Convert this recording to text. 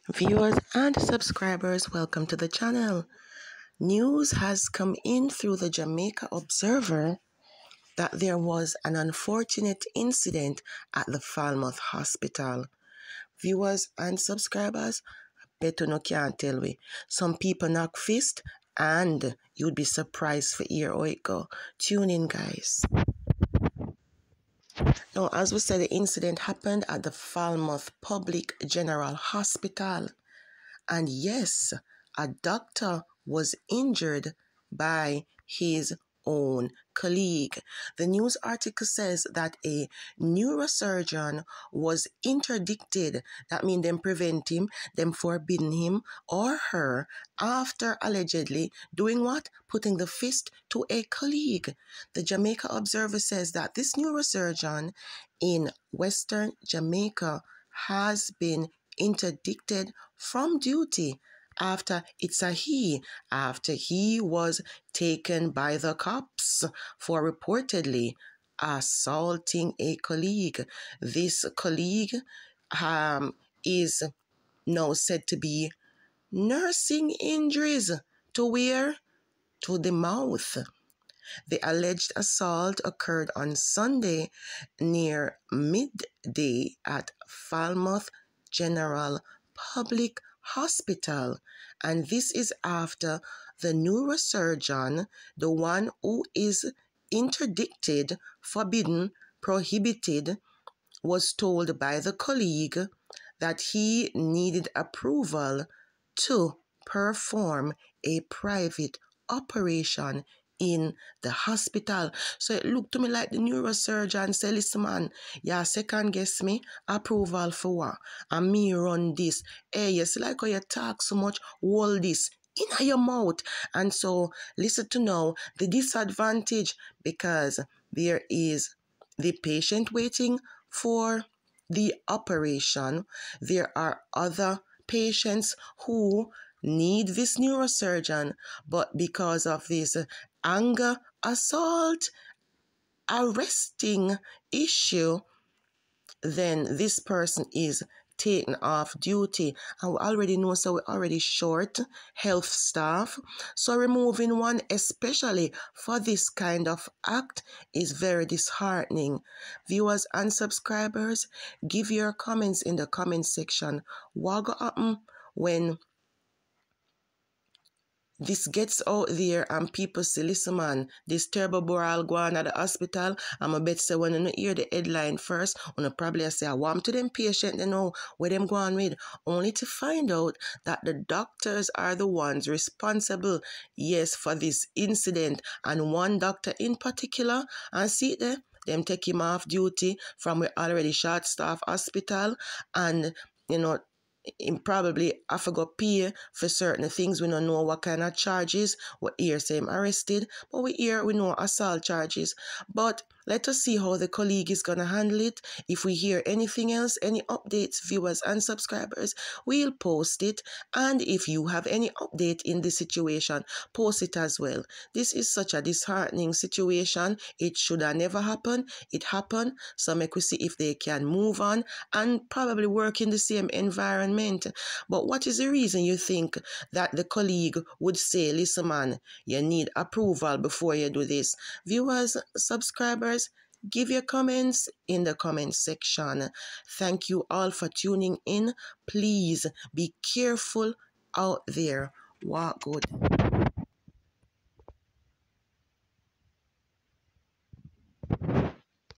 Viewers and subscribers, welcome to the channel. News has come in through the Jamaica Observer that there was an unfortunate incident at the Falmouth Hospital. Viewers and subscribers, I bet you no can't tell me. Some people knock fist and you'd be surprised for hear how it go. Tune in, guys. Now, as we said, the incident happened at the Falmouth Public General Hospital. And yes, a doctor was injured by his own colleague. The news article says that a neurosurgeon was interdicted. That means them prevent him, them forbidden him or her after allegedly doing what? Putting the fist to a colleague. The Jamaica Observer says that this neurosurgeon in Western Jamaica has been interdicted from duty after he was taken by the cops for reportedly assaulting a colleague. This colleague is now said to be nursing injuries to where? To the mouth. The alleged assault occurred on Sunday near midday at Falmouth General Public Hospital, and this is after the neurosurgeon, the one who is interdicted, forbidden, prohibited, was told by the colleague that he needed approval to perform a private operation in the hospital. So it looked to me like the neurosurgeon said, listen man, you second guess me, approval for what? And me run this. Hey, you see like how you talk so much, hold this in your mouth. And so listen to now the disadvantage, because there is the patient waiting for the operation. There are other patients who need this neurosurgeon, but because of this anger assault arresting issue, then this person is taken off duty. And we already know, so we're already short health staff. So removing one, especially for this kind of act, is very disheartening. Viewers and subscribers, give your comments in the comment section. What go happen when this gets out there and people say, listen man, this terrible boral go on at the hospital? I'm a bet say when you hear the headline first, you probably say, I want to them patient, they know where them go on with, only to find out that the doctors are the ones responsible, yes, for this incident. And one doctor in particular, and see there, them take him off duty from a already short staff hospital, and him probably have to go pay for certain things. We don't know what kind of charges. We hear say him arrested, but we know assault charges. But let us see how the colleague is going to handle it. If we hear anything else, any updates, viewers and subscribers, we'll post it. And if you have any update in this situation, post it as well. This is such a disheartening situation. It should have never happened. It happened. So make we see if they can move on and probably work in the same environment. But what is the reason you think that the colleague would say, listen man, you need approval before you do this? Viewers, subscribers, give your comments in the comment section. Thank you all for tuning in. Please be careful out there. Walk good.